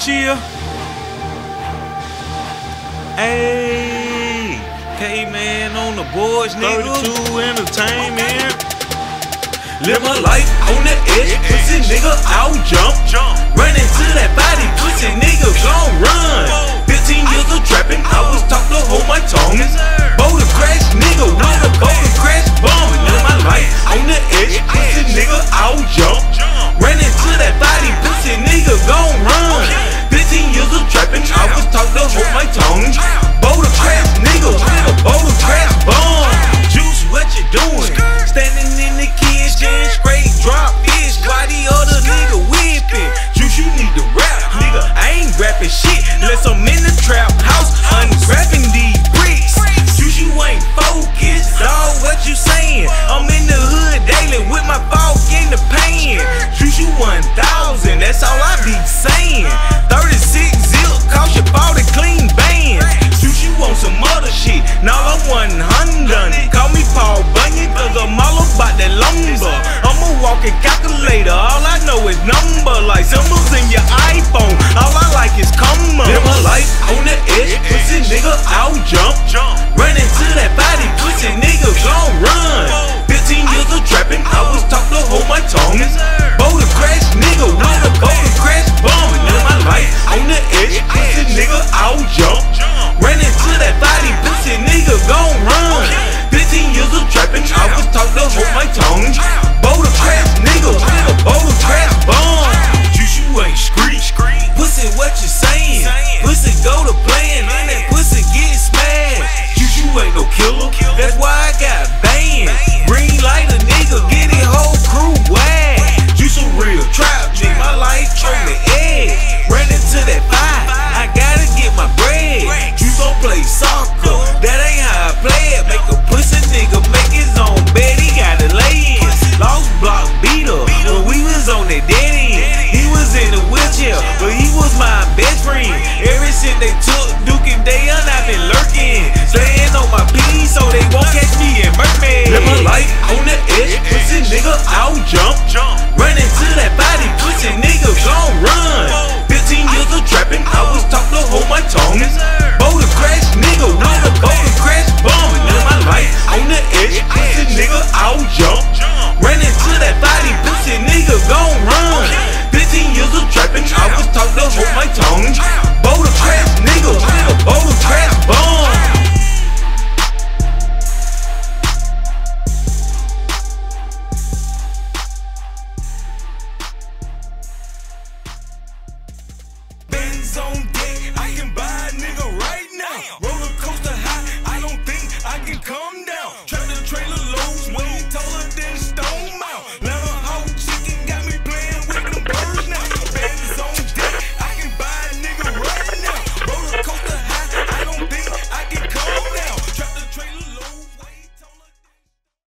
chill. Ayy, Caveman on the boards, nigga. 32 entertainment. Live my life on the edge, pussy nigga, I'll jump. Run into that body, pussy nigga, gon' run. 15 years of trapping, I was taught to hold my tongue. Boulder crash, nigga, with a boulder crash bomb. Live my life on the edge, pussy nigga, I'll jump. Run into that body, pussy nigga, gon' run. 15 years of trapping, I was taught to hold my tongue. Boulder crash, nigga, with a boulder crash bomb. Juice, what you doing? Standing in the kitchen, straight drop fish. Why the other nigga whipping? Juice, you need to rap, nigga. I ain't rapping shit unless I'm in the trap house unwrapping these bricks. Juice, you ain't focused, dawg. What you saying? I'm in the hood daily with my fork in the pan. Juice, you 1,000, that's all I be saying. 36 zip, cost you 40 clean bands. Juice, you want some other shit? Now I'm 100. Call me Paul Bunyan, cause I'm all about that lumber. I'm a walking calculator, all I know is number. Like symbols in your iPhone, all I like is comma. Live my life on the edge, pussy nigga, I'll jump. Run into that body, pussy nigga, gon' run. 15 years of trapping, I was taught to hold my tongue.